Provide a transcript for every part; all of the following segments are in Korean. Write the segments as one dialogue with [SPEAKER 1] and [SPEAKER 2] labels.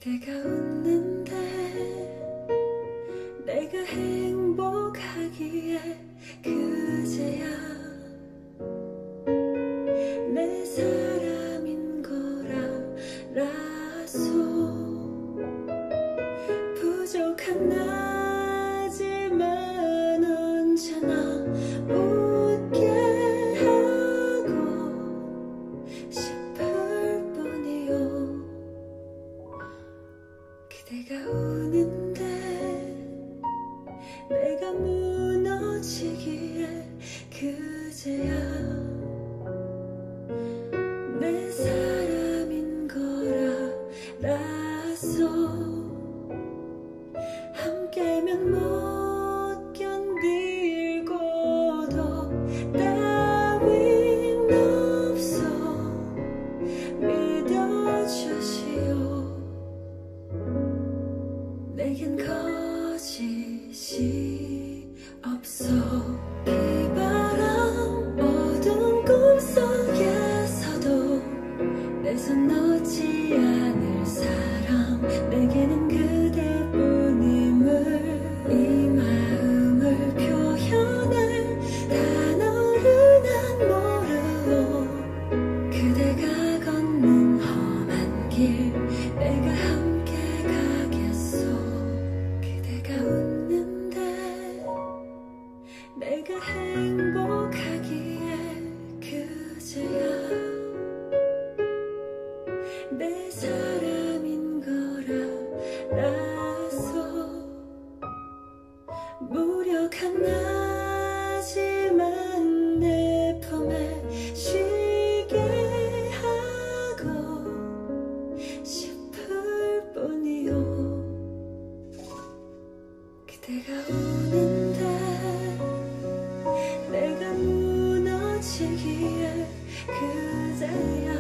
[SPEAKER 1] 그대가 웃는데 내가 행복하기에 그제야 내 사람인 거라서 부족한 나지만 언제나 웃게 하고 싶을 뿐이요. 그대가 우는데 내가 무너지기에 그제야 내 사람인 거라서 함께면 못 견디고도 따윈 없어 믿어주시오. 내겐 거짓이 없어. 비바람 어두운 꿈속에서도 내 손 놓지 않을 사람 내게는 그대뿐임을 이 마음을 표현할 단어를 난 모르고 그대가 걷는 험한 길 내가 함께 가겠소. 그대가 웃는데 내가 행복하기에 그제야 내 사람인 거라서 무력한 나지만 내 품에 쉬게 하고 싶을 뿐이요. 그대가 우는데 내가 무너지기에 그제야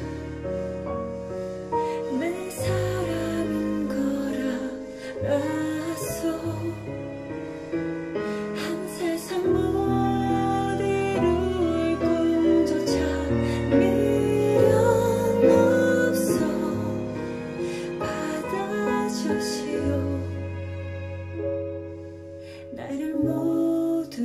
[SPEAKER 1] 내 사람인 거라서 한 세상 못 이룰 꿈조차 미련 없어 받아주시오. 나를 모두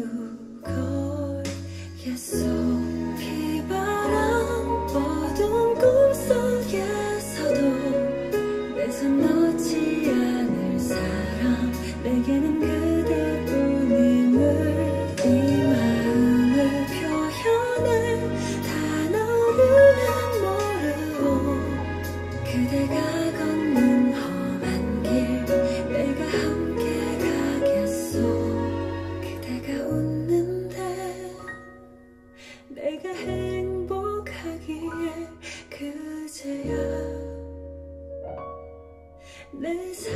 [SPEAKER 1] 걸겠소. 비바람 어두운 꿈속에서도 내 손 놓지 않을 사람 내게는 그대뿐임을 이 마음을 표현할 단어를 난 모르고 그대가 걷는 험한 길 내가 함께 가겠소. 그대가 웃는데 내가 행복하기에 그제야 내